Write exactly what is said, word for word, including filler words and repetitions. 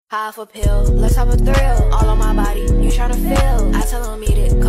Half a pill, let's have a thrill. All on my body, you tryna feel. I tell him eat it.